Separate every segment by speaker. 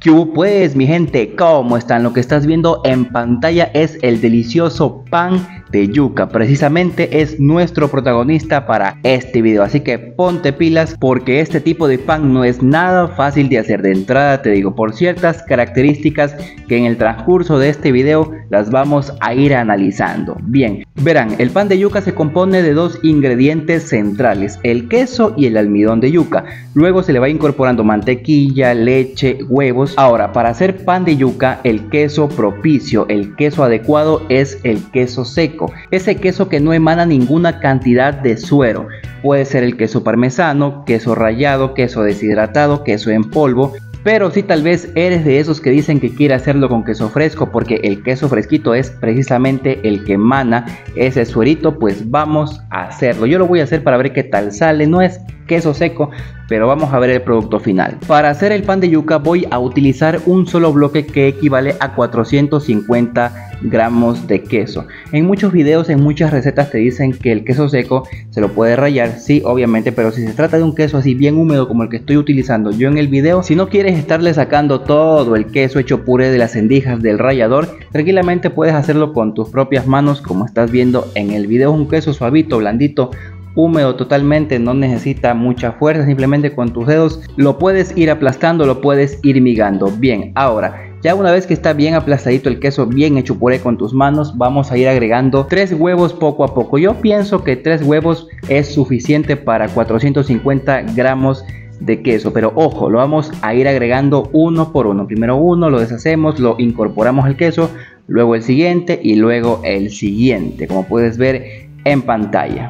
Speaker 1: ¿Qué hubo pues, mi gente? ¿Cómo están? Lo que estás viendo en pantalla es el delicioso pan de yuca. Precisamente es nuestro protagonista para este video, así que ponte pilas porque este tipo de pan no es nada fácil de hacer. De entrada te digo, por ciertas características que en el transcurso de este video las vamos a ir analizando. Bien, verán, el pan de yuca se compone de dos ingredientes centrales, el queso y el almidón de yuca. Luego se le va incorporando mantequilla, leche, huevos. Ahora, para hacer pan de yuca, el queso propicio, el queso adecuado es el queso seco. Ese queso que no emana ninguna cantidad de suero. Puede ser el queso parmesano, queso rallado, queso deshidratado, queso en polvo. Pero si tal vez eres de esos que dicen que quiere hacerlo con queso fresco porque el queso fresquito es precisamente el que emana ese suerito, pues vamos a hacerlo. Yo lo voy a hacer para ver qué tal sale. No es queso seco, pero vamos a ver el producto final. Para hacer el pan de yuca voy a utilizar un solo bloque que equivale a 450 gramos de queso. En muchos videos, en muchas recetas te dicen que el queso seco se lo puede rallar, sí, obviamente, pero si se trata de un queso así bien húmedo como el que estoy utilizando yo en el video, si no quieres estarle sacando todo el queso hecho puré de las endijas del rallador, tranquilamente puedes hacerlo con tus propias manos como estás viendo en el video. Es un queso suavito, blandito, húmedo totalmente, no necesita mucha fuerza, simplemente con tus dedos lo puedes ir aplastando, lo puedes ir migando. Bien, ahora ya una vez que está bien aplastadito el queso, bien hecho puré con tus manos, vamos a ir agregando 3 huevos poco a poco. Yo pienso que 3 huevos es suficiente para 450 gramos de queso, pero ojo, lo vamos a ir agregando uno por uno. Primero uno, lo deshacemos, lo incorporamos al queso, luego el siguiente y luego el siguiente, como puedes ver en pantalla.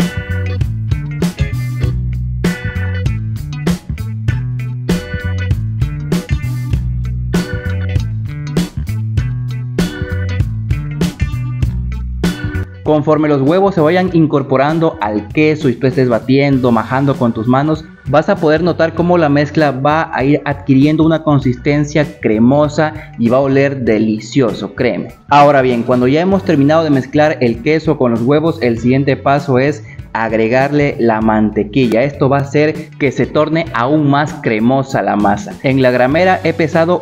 Speaker 1: Conforme los huevos se vayan incorporando al queso y tú estés batiendo, majando con tus manos, vas a poder notar cómo la mezcla va a ir adquiriendo una consistencia cremosa y va a oler delicioso, créeme. Ahora bien, cuando ya hemos terminado de mezclar el queso con los huevos, el siguiente paso es agregarle la mantequilla. Esto va a hacer que se torne aún más cremosa la masa. En la gramera he pesado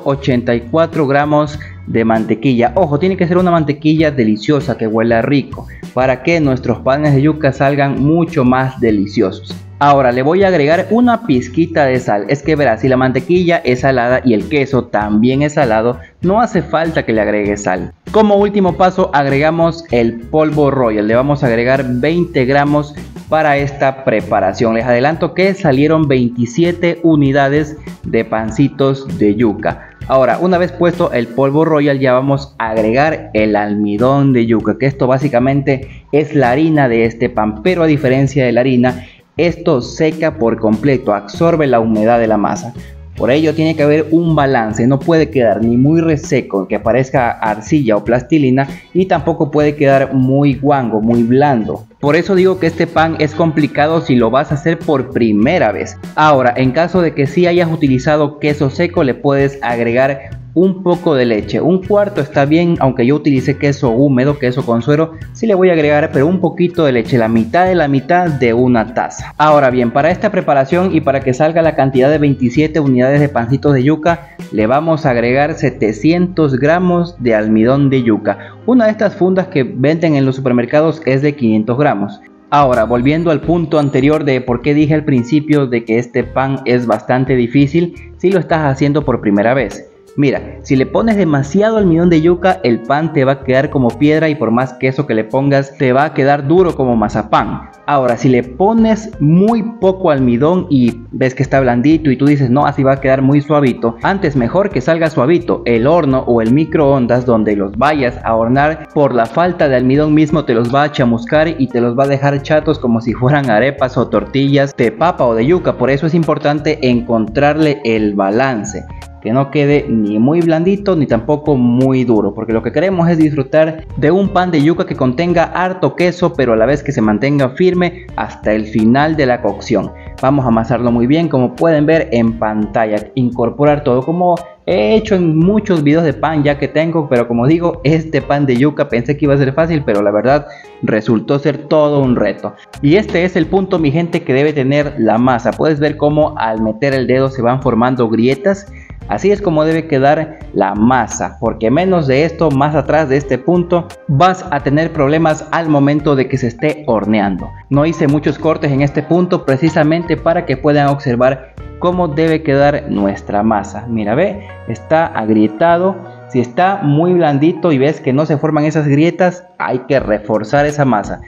Speaker 1: 84 gramos de mantequilla. Ojo, tiene que ser una mantequilla deliciosa que huela rico para que nuestros panes de yuca salgan mucho más deliciosos. Ahora le voy a agregar una pizquita de sal. Es que verás, si la mantequilla es salada y el queso también es salado, no hace falta que le agregue sal. Como último paso agregamos el polvo royal. Le vamos a agregar 20 gramos para esta preparación. Les adelanto que salieron 27 unidades de pancitos de yuca. Ahora, una vez puesto el polvo royal, ya vamos a agregar el almidón de yuca, que esto básicamente es la harina de este pan, pero a diferencia de la harina, esto seca por completo, absorbe la humedad de la masa. Por ello tiene que haber un balance, no puede quedar ni muy reseco que parezca arcilla o plastilina, y tampoco puede quedar muy guango, muy blando. Por eso digo que este pan es complicado si lo vas a hacer por primera vez. Ahora, en caso de que sí hayas utilizado queso seco, le puedes agregar un poco de leche. Un cuarto está bien, aunque yo utilicé queso húmedo, queso con suero, sí le voy a agregar pero un poquito de leche, la mitad de una taza. Ahora bien, para esta preparación y para que salga la cantidad de 27 unidades de pancitos de yuca, le vamos a agregar 700 gramos de almidón de yuca. Una de estas fundas que venden en los supermercados es de 500 gramos. Ahora, volviendo al punto anterior de por qué dije al principio de que este pan es bastante difícil si lo estás haciendo por primera vez. Mira, si le pones demasiado almidón de yuca, el pan te va a quedar como piedra y por más queso que le pongas, te va a quedar duro como mazapán. Ahora, si le pones muy poco almidón y ves que está blandito y tú dices, no, así va a quedar muy suavito, antes mejor que salga suavito. El horno o el microondas donde los vayas a hornear, por la falta de almidón mismo te los va a chamuscar y te los va a dejar chatos como si fueran arepas o tortillas de papa o de yuca. Por eso es importante encontrarle el balance, que no quede ni muy blandito ni tampoco muy duro, porque lo que queremos es disfrutar de un pan de yuca que contenga harto queso, pero a la vez que se mantenga firme hasta el final de la cocción. Vamos a amasarlo muy bien, como pueden ver en pantalla, incorporar todo como he hecho en muchos videos de pan ya que tengo, pero como digo, este pan de yuca pensé que iba a ser fácil, pero la verdad resultó ser todo un reto. Y este es el punto, mi gente, que debe tener la masa. Puedes ver cómo al meter el dedo se van formando grietas. Así es como debe quedar la masa, porque menos de esto, más atrás de este punto, vas a tener problemas al momento de que se esté horneando. No hice muchos cortes en este punto precisamente para que puedan observar cómo debe quedar nuestra masa. Mira, ve, está agrietado. Si está muy blandito y ves que no se forman esas grietas, hay que reforzar esa masa.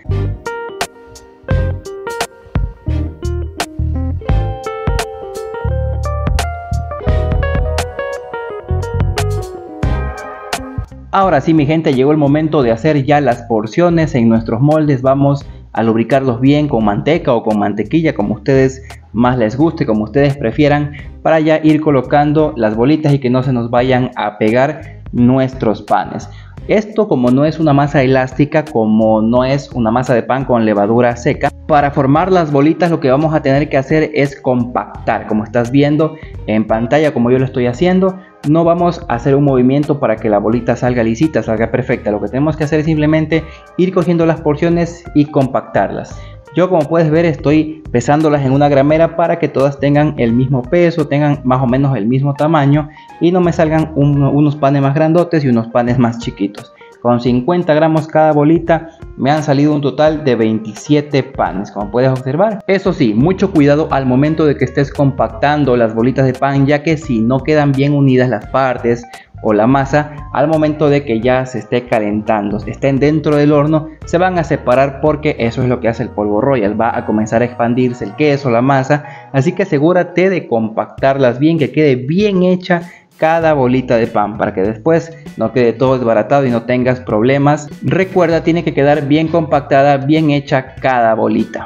Speaker 1: Ahora sí, mi gente, llegó el momento de hacer ya las porciones en nuestros moldes. Vamos a lubricarlos bien con manteca o con mantequilla, como ustedes más les guste, como ustedes prefieran, para ya ir colocando las bolitas y que no se nos vayan a pegar nuestros panes. Esto, como no es una masa elástica, como no es una masa de pan con levadura seca, para formar las bolitas lo que vamos a tener que hacer es compactar. Como estás viendo en pantalla, como yo lo estoy haciendo, no vamos a hacer un movimiento para que la bolita salga lisita, salga perfecta. Lo que tenemos que hacer es simplemente ir cogiendo las porciones y compactarlas. Yo, como puedes ver, estoy pesándolas en una gramera para que todas tengan el mismo peso, tengan más o menos el mismo tamaño y no me salgan unos panes más grandotes y unos panes más chiquitos. Con 50 gramos cada bolita me han salido un total de 27 panes, como puedes observar. Eso sí, mucho cuidado al momento de que estés compactando las bolitas de pan, ya que si no quedan bien unidas las partes o la masa, al momento de que ya se esté calentando, estén dentro del horno, se van a separar, porque eso es lo que hace el polvo royal. Va a comenzar a expandirse el queso, la masa, así que asegúrate de compactarlas bien, que quede bien hecha cada bolita de pan, para que después no quede todo desbaratado y no tengas problemas. Recuerda, tiene que quedar bien compactada, bien hecha cada bolita.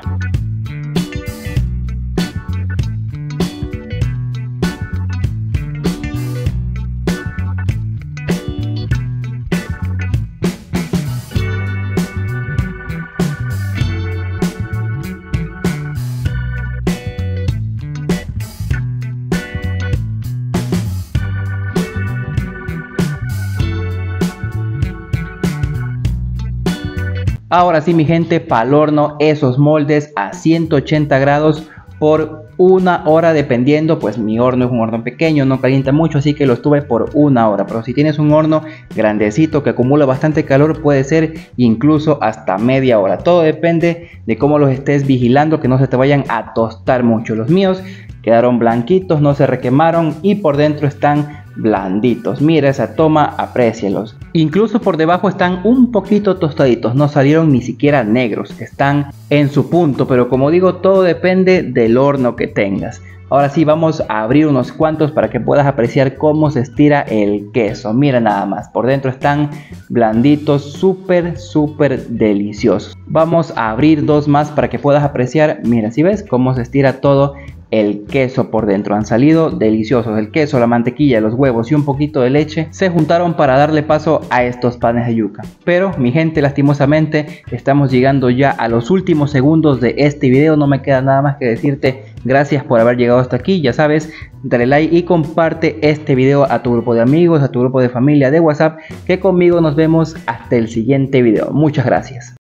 Speaker 1: Ahora sí, mi gente, para el horno esos moldes a 180 grados por 1 hora, dependiendo, pues mi horno es un horno pequeño, no calienta mucho, así que lo estuve por 1 hora. Pero si tienes un horno grandecito que acumula bastante calor, puede ser incluso hasta media hora. Todo depende de cómo los estés vigilando, que no se te vayan a tostar mucho. Los míos quedaron blanquitos, no se requemaron y por dentro están blanditos. Mira esa toma, aprécialos. Incluso por debajo están un poquito tostaditos, no salieron ni siquiera negros, están en su punto, pero como digo, todo depende del horno que tengas. Ahora sí, vamos a abrir unos cuantos para que puedas apreciar cómo se estira el queso. Mira nada más, por dentro están blanditos, súper deliciosos. Vamos a abrir 2 más para que puedas apreciar. Mira, si ves cómo se estira todo el queso por dentro. Han salido deliciosos. El queso, la mantequilla, los huevos y un poquito de leche se juntaron para darle paso a estos panes de yuca. Pero mi gente, lastimosamente estamos llegando ya a los últimos segundos de este video. No me queda nada más que decirte gracias por haber llegado hasta aquí. Ya sabes, dale like y comparte este video a tu grupo de amigos, a tu grupo de familia de WhatsApp, que conmigo nos vemos hasta el siguiente video. Muchas gracias.